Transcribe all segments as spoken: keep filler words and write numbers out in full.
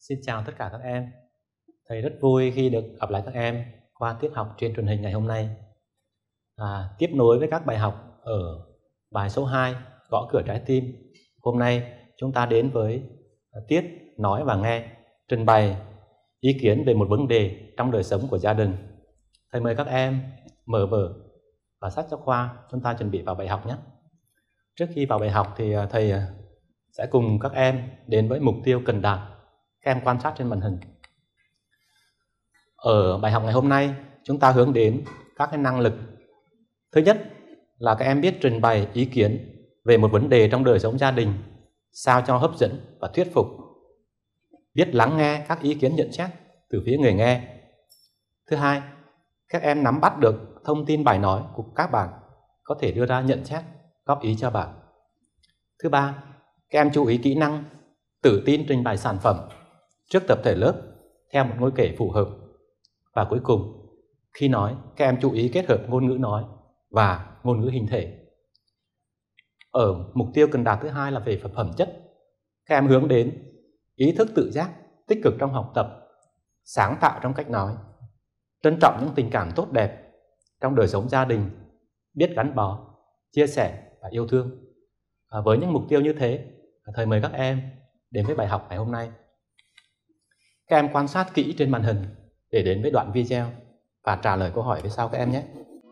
Xin chào tất cả các em. Thầy rất vui khi được gặp lại các em qua tiết học trên truyền hình ngày hôm nay. À, tiếp nối với các bài học ở bài số hai, gõ cửa trái tim. Hôm nay chúng ta đến với tiết nói và nghe, trình bày ý kiến về một vấn đề trong đời sống của gia đình. Thầy mời các em mở vở và sách giáo khoa, chúng ta chuẩn bị vào bài học nhé. Trước khi vào bài học thì thầy sẽ cùng các em đến với mục tiêu cần đạt. Các em quan sát trên màn hình. Ở bài học ngày hôm nay, chúng ta hướng đến các cái năng lực. Thứ nhất là các em biết trình bày ý kiến về một vấn đề trong đời sống gia đình sao cho hấp dẫn và thuyết phục. Biết lắng nghe các ý kiến nhận xét từ phía người nghe. Thứ hai, các em nắm bắt được thông tin bài nói của các bạn, có thể đưa ra nhận xét, góp ý cho bạn. Thứ ba, các em chú ý kỹ năng tự tin trình bày sản phẩm trước tập thể lớp theo một ngôn kể phù hợp. Và cuối cùng, khi nói, các em chú ý kết hợp ngôn ngữ nói và ngôn ngữ hình thể. Ở mục tiêu cần đạt thứ hai là về phẩm chất. Các em hướng đến ý thức tự giác, tích cực trong học tập, sáng tạo trong cách nói, trân trọng những tình cảm tốt đẹp trong đời sống gia đình, biết gắn bó, chia sẻ và yêu thương. À, với những mục tiêu như thế, thầy mời các em đến với bài học ngày hôm nay. Các em quan sát kỹ trên màn hình để đến với đoạn video và trả lời câu hỏi phía sau các em nhé.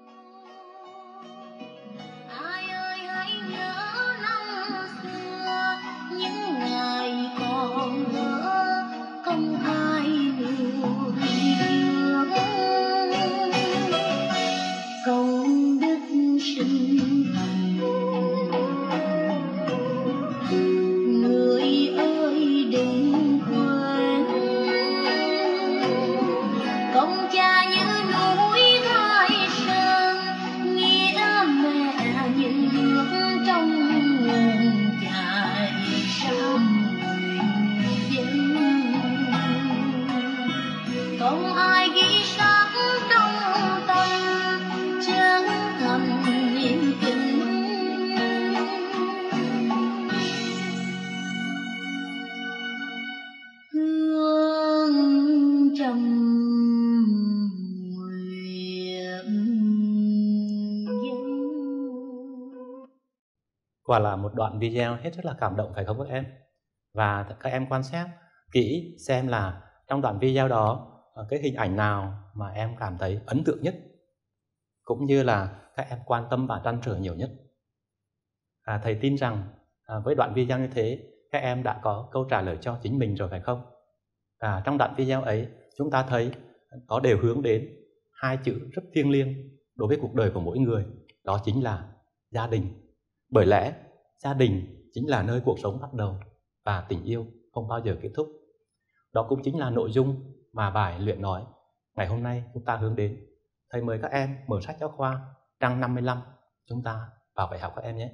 Quả là một đoạn video hết rất là cảm động phải không các em? Và các em quan sát kỹ xem là trong đoạn video đó cái hình ảnh nào mà em cảm thấy ấn tượng nhất, cũng như là các em quan tâm và trăn trở nhiều nhất. À, thầy tin rằng à, với đoạn video như thế các em đã có câu trả lời cho chính mình rồi phải không? À, trong đoạn video ấy chúng ta thấy có đều hướng đến hai chữ rất thiêng liêng đối với cuộc đời của mỗi người, đó chính là gia đình. Bởi lẽ gia đình chính là nơi cuộc sống bắt đầu và tình yêu không bao giờ kết thúc. Đó cũng chính là nội dung mà bài luyện nói ngày hôm nay chúng ta hướng đến. Thầy mời các em mở sách giáo khoa trang năm mươi lăm, chúng ta vào bài học các em nhé.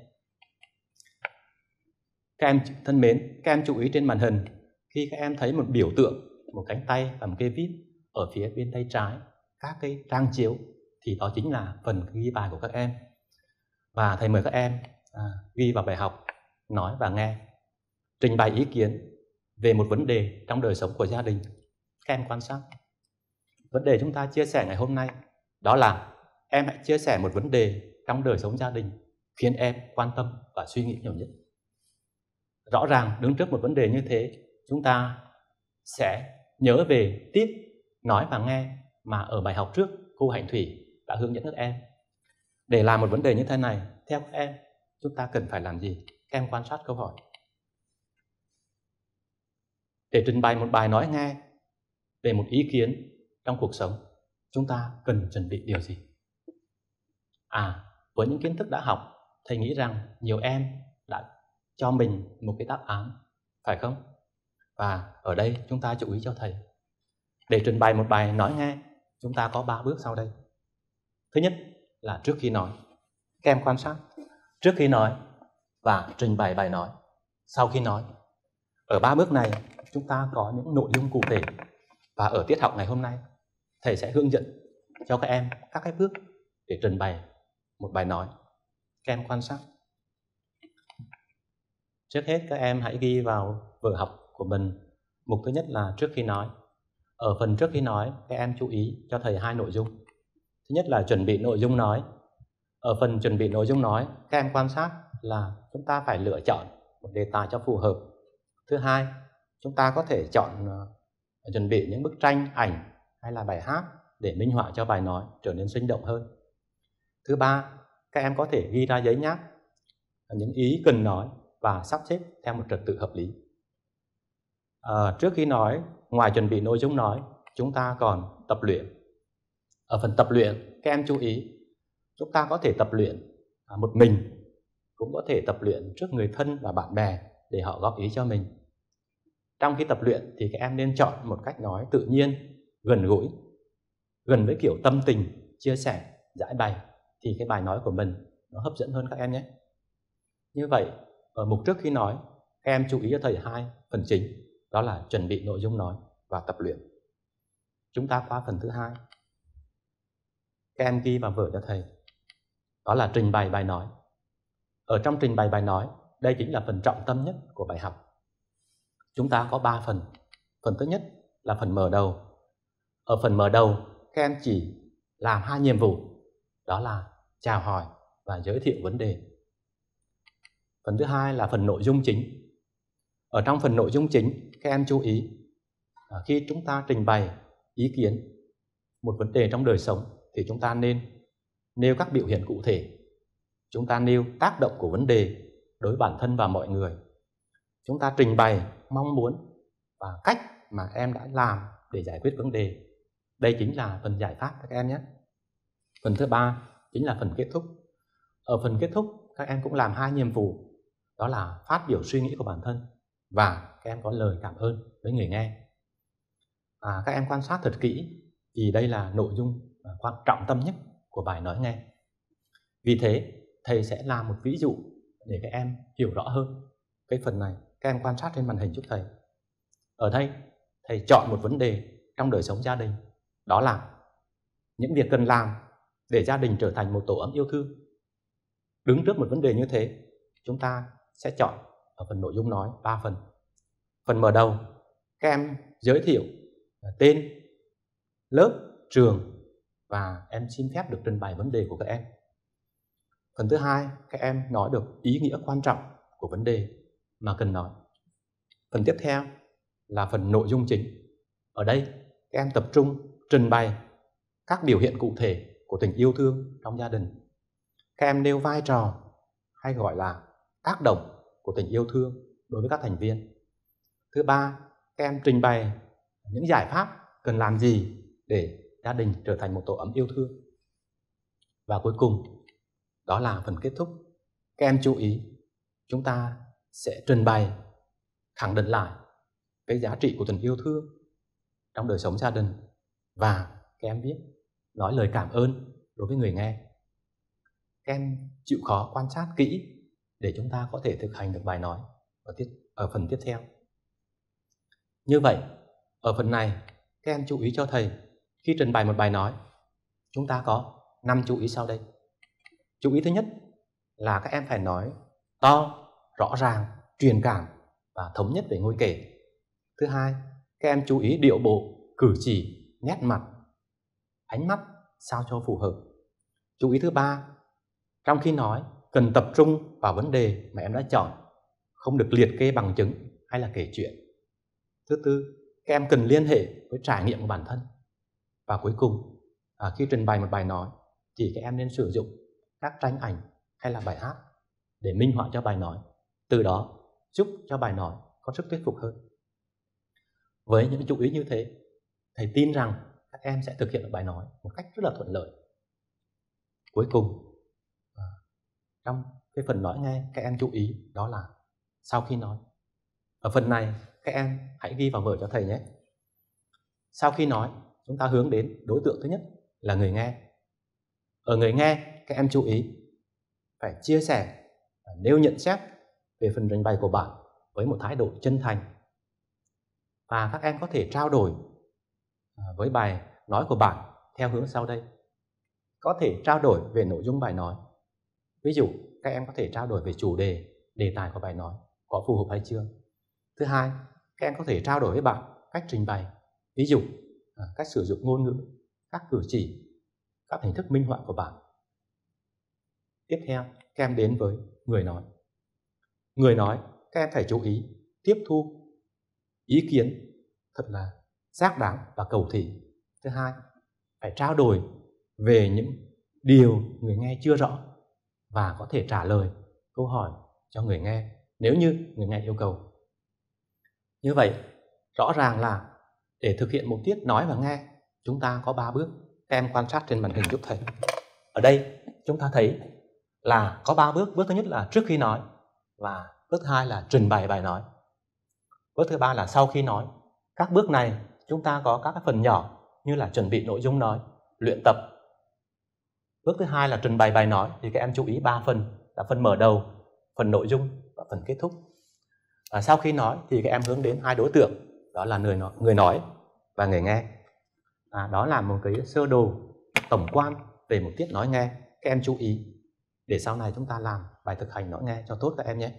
Các em thân mến, các em chú ý trên màn hình khi các em thấy một biểu tượng, một cánh tay và một cái vít ở phía bên tay trái các cái trang chiếu thì đó chính là phần ghi bài của các em. Và thầy mời các em à, ghi vào bài học nói và nghe, trình bày ý kiến về một vấn đề trong đời sống của gia đình. Các em quan sát vấn đề chúng ta chia sẻ ngày hôm nay, đó là em hãy chia sẻ một vấn đề trong đời sống gia đình khiến em quan tâm và suy nghĩ nhiều nhất. Rõ ràng đứng trước một vấn đề như thế, chúng ta sẽ nhớ về tiết nói và nghe mà ở bài học trước cô Hạnh Thủy đã hướng dẫn các em. Để làm một vấn đề như thế này, theo các em, chúng ta cần phải làm gì? Các em quan sát câu hỏi. Để trình bày một bài nói nghe về một ý kiến trong cuộc sống, chúng ta cần chuẩn bị điều gì? À, với những kiến thức đã học, thầy nghĩ rằng nhiều em đã cho mình một cái đáp án, phải không? Và ở đây chúng ta chú ý cho thầy. Để trình bày một bài nói nghe, chúng ta có ba bước sau đây. Thứ nhất là trước khi nói. Các em quan sát. Trước khi nói và trình bày bài nói. Sau khi nói. Ở ba bước này, chúng ta có những nội dung cụ thể. Và ở tiết học ngày hôm nay, thầy sẽ hướng dẫn cho các em các cái bước để trình bày một bài nói. Các em quan sát. Trước hết các em hãy ghi vào vở học của mình Mục thứ nhất là trước khi nói. Ở phần trước khi nói, các em chú ý cho thầy hai nội dung. Thứ nhất là chuẩn bị nội dung nói. Ở phần chuẩn bị nội dung nói, các em quan sát là chúng ta phải lựa chọn một đề tài cho phù hợp. Thứ hai, chúng ta có thể chọn uh, chuẩn bị những bức tranh, ảnh hay là bài hát để minh họa cho bài nói trở nên sinh động hơn. Thứ ba, các em có thể ghi ra giấy nháp những ý cần nói và sắp xếp theo một trật tự hợp lý. À, trước khi nói, ngoài chuẩn bị nội dung nói, chúng ta còn tập luyện. Ở phần tập luyện, các em chú ý, chúng ta có thể tập luyện một mình, cũng có thể tập luyện trước người thân và bạn bè để họ góp ý cho mình. Trong khi tập luyện thì các em nên chọn một cách nói tự nhiên, gần gũi, gần với kiểu tâm tình, chia sẻ, giải bày, thì cái bài nói của mình nó hấp dẫn hơn các em nhé. Như vậy, ở mục trước khi nói, các em chú ý cho thầy hai phần chính, đó là chuẩn bị nội dung nói và tập luyện. Chúng ta qua phần thứ hai. Các em ghi vào vở cho thầy, đó là trình bày bài nói. Ở trong trình bày bài nói, đây chính là phần trọng tâm nhất của bài học. Chúng ta có ba phần. Phần thứ nhất là phần mở đầu. Ở phần mở đầu, các em chỉ làm hai nhiệm vụ, đó là chào hỏi và giới thiệu vấn đề. Phần thứ hai là phần nội dung chính. Ở trong phần nội dung chính, các em chú ý, khi chúng ta trình bày ý kiến một vấn đề trong đời sống thì chúng ta nên nêu các biểu hiện cụ thể. Chúng ta nêu tác động của vấn đề đối với bản thân và mọi người. Chúng ta trình bày mong muốn và cách mà em đã làm để giải quyết vấn đề. Đây chính là phần giải pháp các em nhé. Phần thứ ba chính là phần kết thúc. Ở phần kết thúc, các em cũng làm hai nhiệm vụ, đó là phát biểu suy nghĩ của bản thân và các em có lời cảm ơn với người nghe. À, các em quan sát thật kỹ vì đây là nội dung quan trọng tâm nhất của bài nói nghe. Vì thế, thầy sẽ làm một ví dụ để các em hiểu rõ hơn cái phần này. Các em quan sát trên màn hình giúp thầy. Ở đây, thầy chọn một vấn đề trong đời sống gia đình, đó là những việc cần làm để gia đình trở thành một tổ ấm yêu thương. Đứng trước một vấn đề như thế, chúng ta sẽ chọn ở phần nội dung nói ba phần. Phần mở đầu, các em giới thiệu tên, lớp, trường và em xin phép được trình bày vấn đề của các em. Phần thứ hai, các em nói được ý nghĩa quan trọng của vấn đề mà cần nói. Phần tiếp theo là phần nội dung chính. Ở đây, các em tập trung trình bày các biểu hiện cụ thể của tình yêu thương trong gia đình. Các em nêu vai trò hay gọi là tác động của tình yêu thương đối với các thành viên. Thứ ba, các em trình bày những giải pháp cần làm gì để gia đình trở thành một tổ ấm yêu thương. Và cuối cùng, đó là phần kết thúc. Các em chú ý, chúng ta sẽ trình bày, khẳng định lại cái giá trị của tình yêu thương trong đời sống gia đình và các em biết nói lời cảm ơn đối với người nghe. Các em chịu khó quan sát kỹ để chúng ta có thể thực hành được bài nói ở, tiết, ở phần tiếp theo. Như vậy, ở phần này, các em chú ý cho thầy, khi trình bày một bài nói, chúng ta có năm chú ý sau đây. Chú ý thứ nhất là các em phải nói to, rõ ràng, truyền cảm và thống nhất về ngôi kể. Thứ hai, các em chú ý điệu bộ, cử chỉ, nét mặt, ánh mắt sao cho phù hợp. Chú ý thứ ba, trong khi nói, cần tập trung vào vấn đề mà em đã chọn, không được liệt kê bằng chứng hay là kể chuyện. Thứ tư, các em cần liên hệ với trải nghiệm của bản thân. Và cuối cùng, à, khi trình bày một bài nói, thì các em nên sử dụng các tranh ảnh hay là bài hát để minh họa cho bài nói. Từ đó, giúp cho bài nói có sức thuyết phục hơn. Với những chú ý như thế, thầy tin rằng các em sẽ thực hiện được bài nói một cách rất là thuận lợi. Cuối cùng, à, trong cái phần nói nghe, các em chú ý đó là sau khi nói. Ở phần này, các em hãy ghi vào vở cho thầy nhé. Sau khi nói, chúng ta hướng đến đối tượng thứ nhất là người nghe. Ở người nghe, các em chú ý phải chia sẻ, nêu nhận xét về phần trình bày của bạn với một thái độ chân thành. Và các em có thể trao đổi với bài nói của bạn theo hướng sau đây. Có thể trao đổi về nội dung bài nói. Ví dụ, các em có thể trao đổi về chủ đề, đề tài của bài nói có phù hợp hay chưa. Thứ hai, các các em có thể trao đổi với bạn cách trình bày, ví dụ cách sử dụng ngôn ngữ, các cử chỉ, các hình thức minh họa của bạn. Tiếp theo, các em đến với người nói. Người nói, các em phải chú ý tiếp thu ý kiến thật là xác đáng và cầu thị. Thứ hai, phải trao đổi về những điều người nghe chưa rõ và có thể trả lời câu hỏi cho người nghe nếu như người nghe yêu cầu. Như vậy, rõ ràng là để thực hiện một tiết nói và nghe, chúng ta có ba bước. Các em quan sát trên màn hình giúp thầy. Ở đây chúng ta thấy là có ba bước. Bước thứ nhất là trước khi nói, và bước thứ hai là trình bày bài nói. Bước thứ ba là sau khi nói. Các bước này chúng ta có các phần nhỏ như là chuẩn bị nội dung nói, luyện tập. Bước thứ hai là trình bày bài nói, thì các em chú ý ba phần, là phần mở đầu, phần nội dung và phần kết thúc. Và sau khi nói thì các em hướng đến hai đối tượng, đó là người nói, người nói và người nghe. À, đó là một cái sơ đồ tổng quan về một tiết nói nghe. Các em chú ý để sau này chúng ta làm bài thực hành nói nghe cho tốt các em nhé.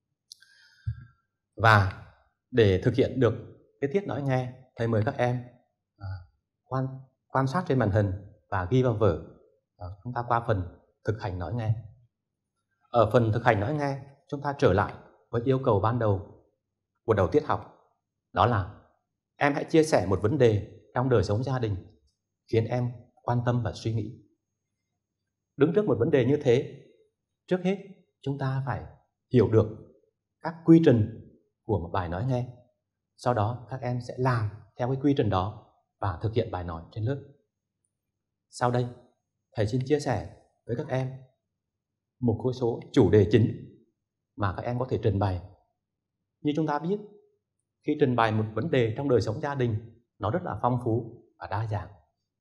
Và để thực hiện được cái tiết nói nghe, thầy mời các em à, quan, quan sát trên màn hình và ghi vào vở. À, chúng ta qua phần thực hành nói nghe. Ở phần thực hành nói nghe, chúng ta trở lại với yêu cầu ban đầu của đầu tiết học. Đó là em hãy chia sẻ một vấn đề trong đời sống gia đình khiến em quan tâm và suy nghĩ. Đứng trước một vấn đề như thế, trước hết chúng ta phải hiểu được các quy trình của một bài nói nghe. Sau đó các em sẽ làm theo cái quy trình đó và thực hiện bài nói trên lớp. Sau đây, thầy xin chia sẻ với các em một khối số chủ đề chính mà các em có thể trình bày. Như chúng ta biết, khi trình bày một vấn đề trong đời sống gia đình, nó rất là phong phú và đa dạng.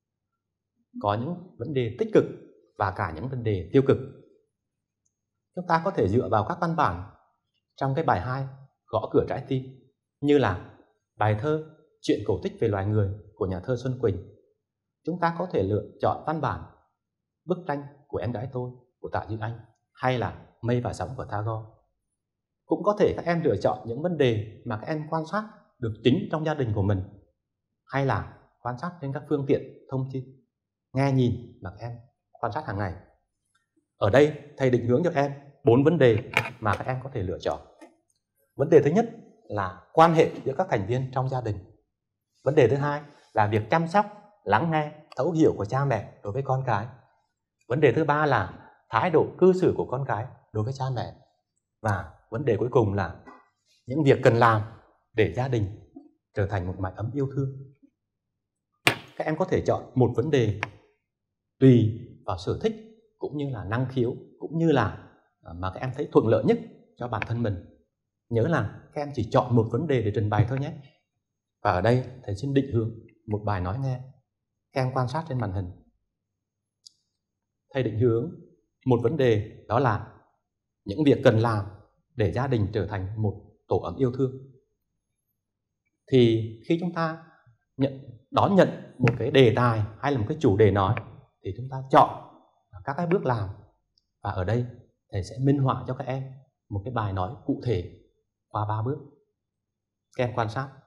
Có những vấn đề tích cực và cả những vấn đề tiêu cực. Chúng ta có thể dựa vào các văn bản trong cái bài hai, Gõ cửa trái tim, như là bài thơ Chuyện cổ tích về loài người của nhà thơ Xuân Quỳnh. Chúng ta có thể lựa chọn văn bản Bức tranh của em gái tôi của Tạ Duy Anh, hay là Mây và sóng của Tagore. Cũng có thể các em lựa chọn những vấn đề mà các em quan sát được chính trong gia đình của mình, hay là quan sát trên các phương tiện thông tin, nghe nhìn mà các em quan sát hàng ngày. Ở đây thầy định hướng cho các em bốn vấn đề mà các em có thể lựa chọn. Vấn đề thứ nhất là quan hệ giữa các thành viên trong gia đình. Vấn đề thứ hai là việc chăm sóc, lắng nghe, thấu hiểu của cha mẹ đối với con cái. Vấn đề thứ ba là thái độ cư xử của con cái đối với cha mẹ. Và vấn đề cuối cùng là những việc cần làm để gia đình trở thành một mái ấm yêu thương. Các em có thể chọn một vấn đề tùy vào sở thích cũng như là năng khiếu, cũng như là mà các em thấy thuận lợi nhất cho bản thân mình. Nhớ là các em chỉ chọn một vấn đề để trình bày thôi nhé. Và ở đây thầy xin định hướng một bài nói nghe. Các em quan sát trên màn hình. Thầy định hướng một vấn đề, đó là những việc cần làm để gia đình trở thành một tổ ấm yêu thương. Thì khi chúng ta nhận, đón nhận một cái đề tài hay là một cái chủ đề nói, thì chúng ta chọn các cái bước làm. Và ở đây thầy sẽ minh họa cho các em một cái bài nói cụ thể qua ba bước. Các em quan sát.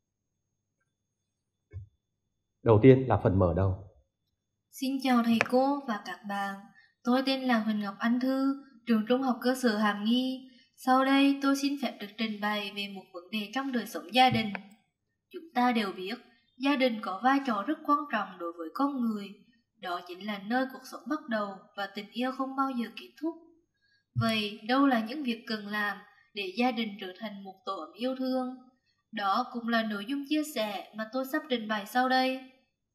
Đầu tiên là phần mở đầu. Xin chào thầy cô và các bạn. Tôi tên là Huỳnh Ngọc Anh Thư, trường trung học cơ sở Hàm Nghi. Sau đây tôi xin phép được trình bày về một vấn đề trong đời sống gia đình. Chúng ta đều biết, gia đình có vai trò rất quan trọng đối với con người. Đó chính là nơi cuộc sống bắt đầu và tình yêu không bao giờ kết thúc. Vậy đâu là những việc cần làm để gia đình trở thành một tổ ấm yêu thương? Đó cũng là nội dung chia sẻ mà tôi sắp trình bày sau đây.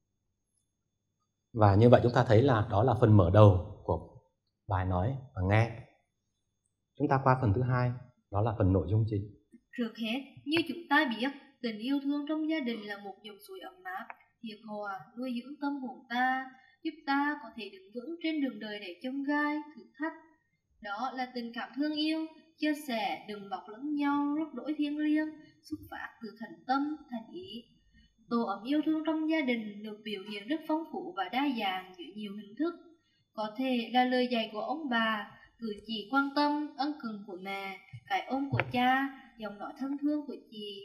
Và như vậy chúng ta thấy là đó là phần mở đầu của bài nói và nghe. Chúng ta qua phần thứ hai, đó là phần nội dung chính. Trước hết, như chúng ta biết, tình yêu thương trong gia đình là một dòng suối ấm áp, hiệp hòa, nuôi dưỡng tâm hồn ta, giúp ta có thể đứng vững trên đường đời đầy chông gai, thử thách. Đó là tình cảm thương yêu, chia sẻ, đùm bọc lẫn nhau, rất đổi thiêng liêng, xuất phát từ thành tâm, thành ý. Tổ ấm yêu thương trong gia đình được biểu hiện rất phong phú và đa dạng dưới nhiều hình thức. Có thể là lời dạy của ông bà, cử chỉ quan tâm, ân cần của mẹ, cái ôm của cha, giọng nói thân thương của chị,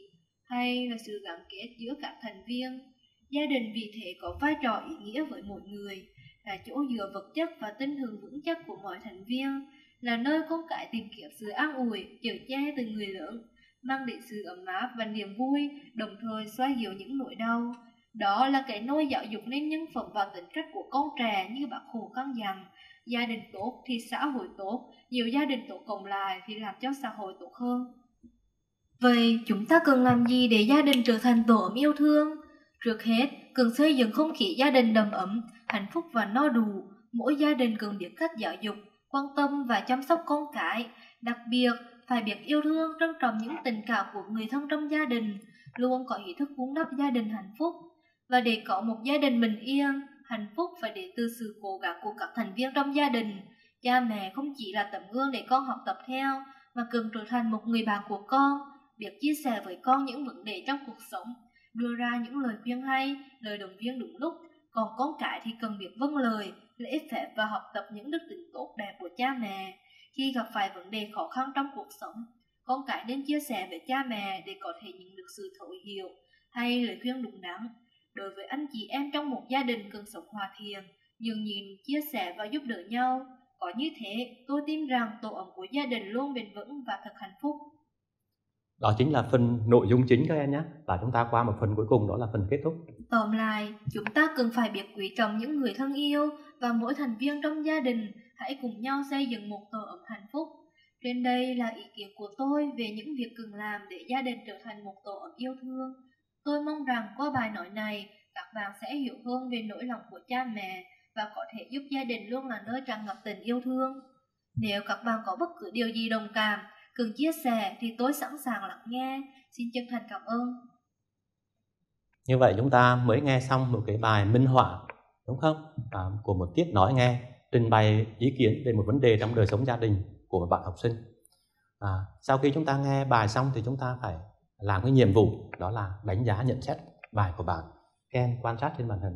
hay là sự gắn kết giữa các thành viên. Gia đình vì thế có vai trò ý nghĩa với mỗi người, là chỗ dựa vật chất và tinh thần vững chắc của mọi thành viên, là nơi con cái tìm kiếm sự an ủi, chở che từ người lớn, mang đến sự ấm áp và niềm vui, đồng thời xoa dịu những nỗi đau. Đó là cái nôi giáo dục nên nhân phẩm và tính cách của con trẻ như Bác Hồ căn dặn. Gia đình tốt thì xã hội tốt, nhiều gia đình tốt cộng lại thì làm cho xã hội tốt hơn. Vậy chúng ta cần làm gì để gia đình trở thành tổ ấm yêu thương? Trước hết, cần xây dựng không khí gia đình đầm ấm, hạnh phúc và no đủ. Mỗi gia đình cần biết cách giáo dục, quan tâm và chăm sóc con cái. Đặc biệt, phải biết yêu thương, trân trọng những tình cảm của người thân trong gia đình, luôn có ý thức vun đắp gia đình hạnh phúc. Và để có một gia đình bình yên, hạnh phúc phải đến từ sự cố gắng của các thành viên trong gia đình. Cha mẹ không chỉ là tấm gương để con học tập theo, mà cần trở thành một người bạn của con, biết chia sẻ với con những vấn đề trong cuộc sống, đưa ra những lời khuyên hay, lời động viên đúng lúc. Còn con cái thì cần biết vâng lời, lễ phép và học tập những đức tính tốt đẹp của cha mẹ. Khi gặp phải vấn đề khó khăn trong cuộc sống, con cái nên chia sẻ với cha mẹ để có thể nhận được sự thấu hiểu hay lời khuyên đúng đắn. Đối với anh chị em trong một gia đình cần sống hòa thiện, nhường nhịn, chia sẻ và giúp đỡ nhau. Có như thế, tôi tin rằng tổ ấm của gia đình luôn bền vững và thật hạnh phúc. Đó chính là phần nội dung chính các em nhé. Và chúng ta qua một phần cuối cùng, đó là phần kết thúc. Tóm lại, chúng ta cần phải biết quý trọng những người thân yêu và mỗi thành viên trong gia đình. Hãy cùng nhau xây dựng một tổ ấm hạnh phúc. Trên đây là ý kiến của tôi về những việc cần làm để gia đình trở thành một tổ ấm yêu thương. Tôi mong rằng qua bài nói này, các bạn sẽ hiểu hơn về nỗi lòng của cha mẹ và có thể giúp gia đình luôn là nơi tràn ngập tình yêu thương. Nếu các bạn có bất cứ điều gì đồng cảm, cần chia sẻ thì tôi sẵn sàng lắng nghe. Xin chân thành cảm ơn. Như vậy chúng ta mới nghe xong một cái bài minh họa, đúng không? À, của một tiết nói nghe, trình bày ý kiến về một vấn đề trong đời sống gia đình của một bạn học sinh. À, sau khi chúng ta nghe bài xong thì chúng ta phải làm cái nhiệm vụ, đó là đánh giá nhận xét bài của bạn. Các em quan sát trên màn hình.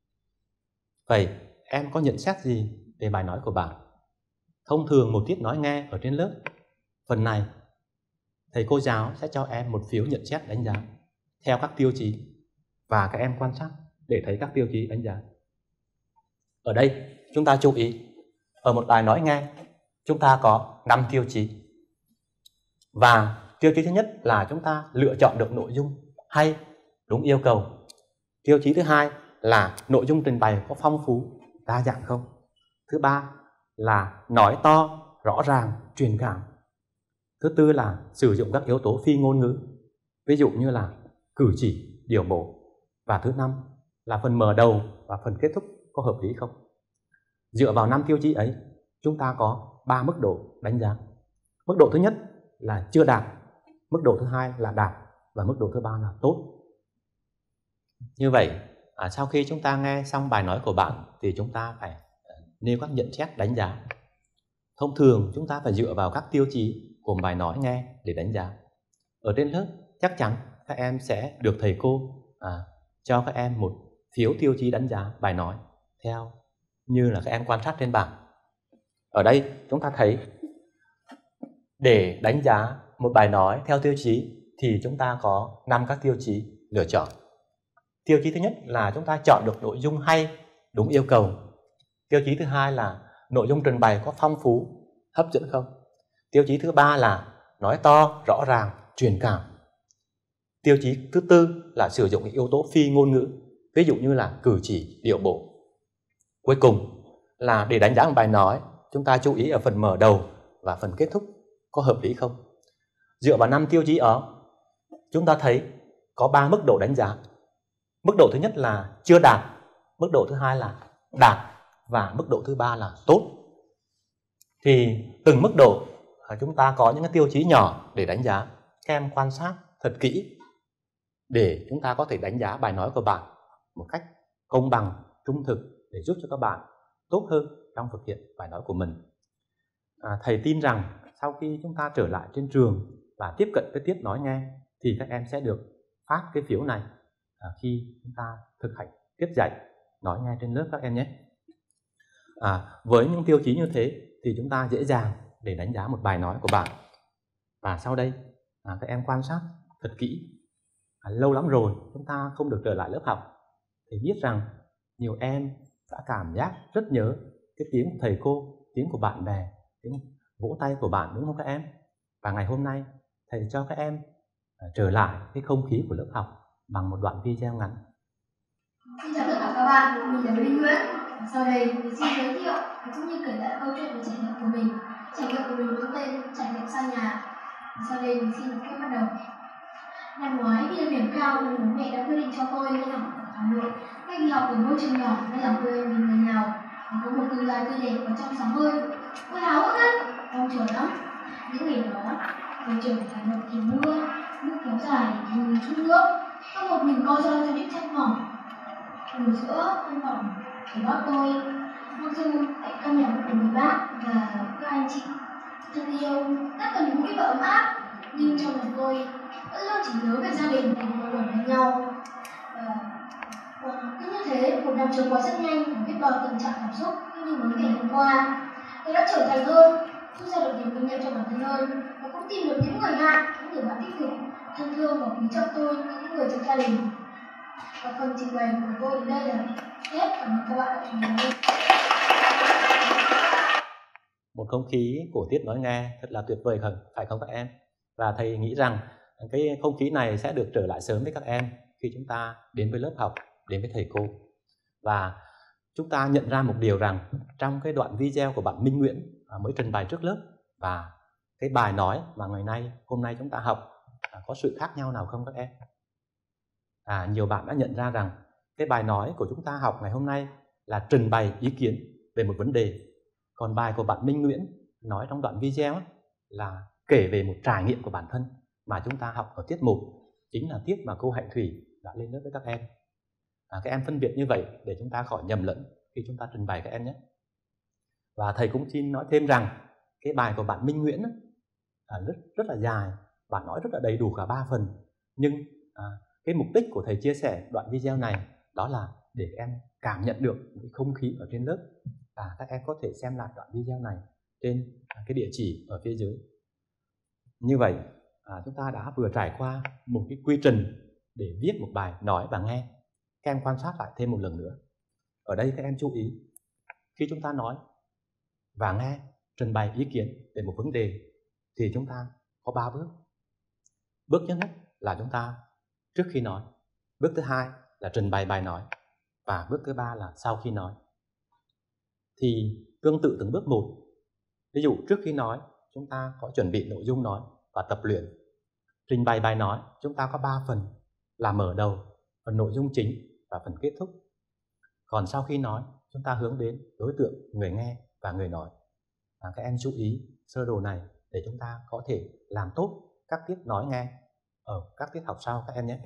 Vậy em có nhận xét gì về bài nói của bạn? Thông thường một tiết nói nghe ở trên lớp, phần này thầy cô giáo sẽ cho em một phiếu nhận xét đánh giá theo các tiêu chí, và các em quan sát để thấy các tiêu chí đánh giá. Ở đây chúng ta chú ý, ở một bài nói nghe chúng ta có năm tiêu chí. Và tiêu chí thứ nhất là chúng ta lựa chọn được nội dung hay, đúng yêu cầu. Tiêu chí thứ hai là nội dung trình bày có phong phú, đa dạng không. Thứ ba là nói to, rõ ràng, truyền cảm. Thứ tư là sử dụng các yếu tố phi ngôn ngữ, ví dụ như là cử chỉ, điều bộ. Và thứ năm là phần mở đầu và phần kết thúc có hợp lý không. Dựa vào năm tiêu chí ấy, chúng ta có ba mức độ đánh giá. Mức độ thứ nhất là chưa đạt, mức độ thứ hai là đạt, và mức độ thứ ba là tốt. Như vậy, à, sau khi chúng ta nghe xong bài nói của bạn thì chúng ta phải nêu các nhận xét đánh giá. Thông thường chúng ta phải dựa vào các tiêu chí của bài nói nghe để đánh giá. Ở trên lớp chắc chắn các em sẽ được thầy cô à, cho các em một phiếu tiêu chí đánh giá bài nói theo như là các em quan sát trên bảng. Ở đây chúng ta thấy để đánh giá một bài nói theo tiêu chí thì chúng ta có năm các tiêu chí lựa chọn. Tiêu chí thứ nhất là chúng ta chọn được nội dung hay, đúng yêu cầu. Tiêu chí thứ hai là nội dung trình bày có phong phú, hấp dẫn không. Tiêu chí thứ ba là nói to, rõ ràng, truyền cảm. Tiêu chí thứ tư là sử dụng yếu tố phi ngôn ngữ, ví dụ như là cử chỉ, điệu bộ. Cuối cùng là để đánh giá một bài nói, chúng ta chú ý ở phần mở đầu và phần kết thúc có hợp lý không. Dựa vào năm tiêu chí đó, chúng ta thấy có ba mức độ đánh giá. Mức độ thứ nhất là chưa đạt, mức độ thứ hai là đạt, và mức độ thứ ba là tốt. Thì từng mức độ chúng ta có những cái tiêu chí nhỏ để đánh giá. Các em quan sát thật kỹ để chúng ta có thể đánh giá bài nói của bạn một cách công bằng, trung thực, để giúp cho các bạn tốt hơn trong thực hiện bài nói của mình. À, thầy tin rằng sau khi chúng ta trở lại trên trường và tiếp cận cái tiết nói nghe thì các em sẽ được phát cái phiếu này à, khi chúng ta thực hành tiết dạy nói nghe trên lớp các em nhé. À, với những tiêu chí như thế thì chúng ta dễ dàng để đánh giá một bài nói của bạn. Và sau đây à, các em quan sát thật kỹ à, lâu lắm rồi chúng ta không được trở lại lớp học. Thầy biết rằng nhiều em đã cảm giác rất nhớ cái tiếng của thầy cô, tiếng của bạn bè, tiếng vỗ tay của bạn, đúng không các em? Và ngày hôm nay thầy cho các em à, trở lại cái không khí của lớp học bằng một đoạn video ngắn. Xin chào tất cả các bạn, mình là Minh Nguyễn. Sau đây mình xin giới thiệu cũng như kể lại câu chuyện về trải nghiệm của mình. Trải nghiệm của mình có tên trải nghiệm xa nhà. Sau đây mình xin được phép bắt đầu. Năm ngoái khi lên điểm cao, bố mẹ đã quyết định cho tôi lên học ở Hà Nội. Cách đi học ở ngôi trường nhỏ nên là quê mình người nào có một tương lai tươi đẹp và trong sáng hơn. Tôi háo hức lắm, mong chờ lắm. Những ngày đó, ngoài trời Hà Nội thì mưa, nước kéo dài như chút nước. Tôi một mình co ro trong chiếc tranh mỏng. Ngồi giữa căn phòng thì bác tôi, mặc dù tại căn nhà của người bác và các anh chị thân yêu tất cả những cái vợ ấm áp, nhưng trong lòng tôi vẫn luôn chỉ nhớ về gia đình và quây quần bên nhau. Và cứ như thế, một năm trôi qua rất nhanh và biết bao tình trạng cảm xúc như mới ngày hôm qua. Tôi đã trưởng thành hơn, rút ra được nhiều kinh nghiệm cho bản thân hơn và cũng tìm được những người bạn, những người bạn tích cực, thân thương và quý trọng tôi như những người trong gia đình. Và phần trình bày của tôi đến đây là hết. Cảm ơn các bạn đã chú ý. Một không khí của tiết nói nghe thật là tuyệt vời không, phải không các em? Và thầy nghĩ rằng cái không khí này sẽ được trở lại sớm với các em khi chúng ta đến với lớp học, đến với thầy cô. Và chúng ta nhận ra một điều rằng trong cái đoạn video của bạn Minh Nguyễn mới trình bày trước lớp và cái bài nói mà ngày nay hôm nay chúng ta học có sự khác nhau nào không các em? À, nhiều bạn đã nhận ra rằng cái bài nói của chúng ta học ngày hôm nay là trình bày ý kiến về một vấn đề. Còn bài của bạn Minh Nguyễn nói trong đoạn video là kể về một trải nghiệm của bản thân mà chúng ta học ở tiết một, chính là tiết mà cô Hạnh Thủy đã lên lớp với các em. À, các em phân biệt như vậy để chúng ta khỏi nhầm lẫn khi chúng ta trình bày các em nhé. Và thầy cũng xin nói thêm rằng cái bài của bạn Minh Nguyễn à, rất, rất là dài, bạn nói rất là đầy đủ cả ba phần. Nhưng à, cái mục đích của thầy chia sẻ đoạn video này đó là để các em cảm nhận được cái không khí ở trên lớp. Và các em có thể xem lại đoạn video này trên cái địa chỉ ở phía dưới. Như vậy à, chúng ta đã vừa trải qua một cái quy trình để viết một bài nói và nghe. Các em quan sát lại thêm một lần nữa. Ở đây các em chú ý, khi chúng ta nói và nghe, trình bày ý kiến về một vấn đề thì chúng ta có ba bước. Bước nhất là chúng ta trước khi nói, bước thứ hai là trình bày bài nói, và bước thứ ba là sau khi nói. Thì tương tự từng bước một. Ví dụ trước khi nói chúng ta có chuẩn bị nội dung nói và tập luyện. Trình bày bài nói chúng ta có ba phần là mở đầu, phần nội dung chính và phần kết thúc. Còn sau khi nói chúng ta hướng đến đối tượng người nghe và người nói. Và các em chú ý sơ đồ này để chúng ta có thể làm tốt các tiết nói nghe ở các tiết học sau các em nhé.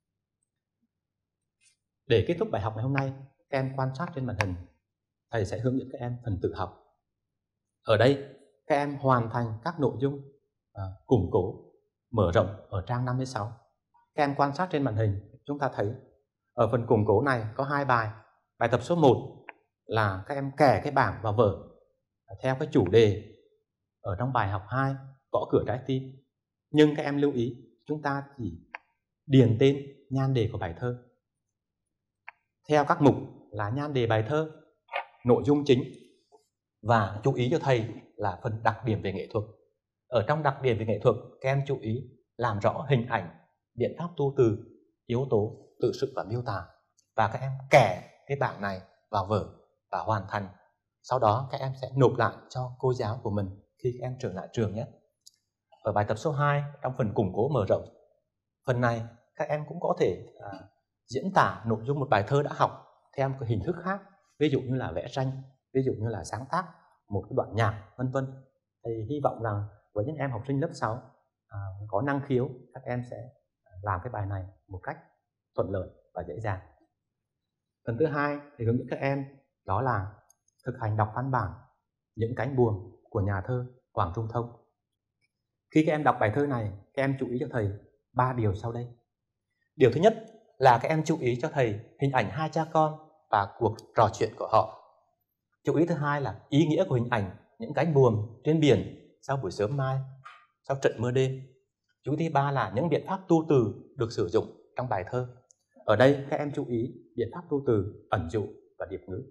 Để kết thúc bài học ngày hôm nay, các em quan sát trên màn hình. Thầy sẽ hướng dẫn các em phần tự học. Ở đây các em hoàn thành các nội dung à, củng cố, mở rộng ở trang năm mươi sáu. Các em quan sát trên màn hình, chúng ta thấy ở phần củng cố này có hai bài. Bài tập số một là các em kẻ cái bảng vào vở theo cái chủ đề ở trong bài học hai, gõ cửa trái tim. Nhưng các em lưu ý, chúng ta chỉ điền tên nhan đề của bài thơ theo các mục là nhan đề bài thơ, nội dung chính, và chú ý cho thầy là phần đặc điểm về nghệ thuật. Ở trong đặc điểm về nghệ thuật, các em chú ý làm rõ hình ảnh, biện pháp tu từ, yếu tố, tự sự và miêu tả. Và các em kẻ cái bảng này vào vở và hoàn thành. Sau đó các em sẽ nộp lại cho cô giáo của mình khi các em trở lại trường nhé. Ở bài tập số hai, trong phần củng cố mở rộng, phần này các em cũng có thể à, diễn tả nội dung một bài thơ đã học theo một hình thức khác, ví dụ như là vẽ tranh, ví dụ như là sáng tác một cái đoạn nhạc, vân vân. Thì hy vọng rằng với những em học sinh lớp sáu à, có năng khiếu, các em sẽ làm cái bài này một cách thuận lợi và dễ dàng. Phần thứ hai thì hướng dẫn các em đó là thực hành đọc văn bản Những cánh buồm của nhà thơ Hoàng Trung Thông. Khi các em đọc bài thơ này, các em chú ý cho thầy ba điều sau đây. Điều thứ nhất là các em chú ý cho thầy hình ảnh hai cha con và cuộc trò chuyện của họ. Chú ý thứ hai là ý nghĩa của hình ảnh những cánh buồm trên biển sau buổi sớm mai, sau trận mưa đêm. Chú ý thứ ba là những biện pháp tu từ được sử dụng trong bài thơ. Ở đây các em chú ý biện pháp tu từ, ẩn dụ và điệp ngữ.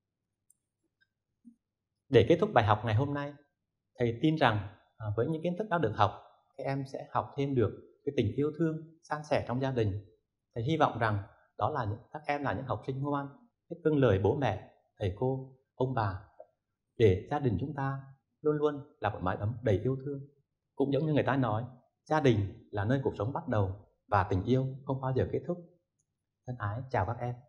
Để kết thúc bài học ngày hôm nay, thầy tin rằng với những kiến thức đã được học, các em sẽ học thêm được cái tình yêu thương, san sẻ trong gia đình. Thầy hy vọng rằng đó là những, các em là những học sinh ngoan, biết vâng lời bố mẹ, thầy cô, ông bà, để gia đình chúng ta luôn luôn là một mái ấm đầy yêu thương. Cũng giống như người ta nói, gia đình là nơi cuộc sống bắt đầu và tình yêu không bao giờ kết thúc. Thân ái chào các em.